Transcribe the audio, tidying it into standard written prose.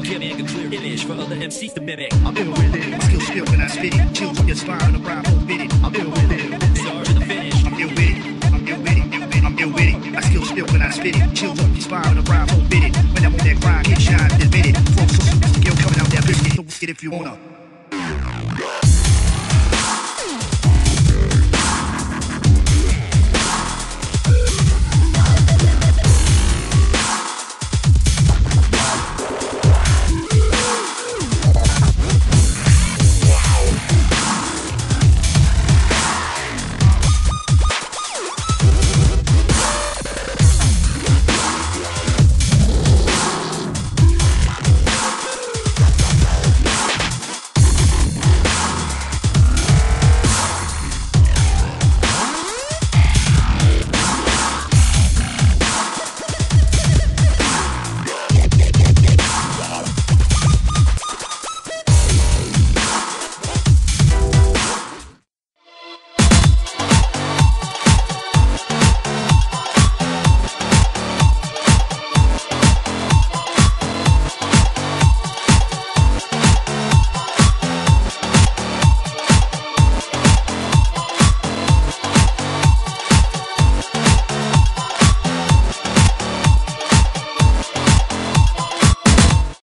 giving a clear image for other MCs to mimic. I'm ill with it. My skills spill when I spit it. Chills on your spine, the rhyme won't fit it. I'm ill with it. Start to the finish. I'm ill with it. I'm ill with it. I'm ill with it. My skills spill when I spit it. Chills on your spine, the rhyme won't fit it. When I'm on that grind, get shine, admit it. Flow so skill coming out that biscuit. Don't get if you wanna.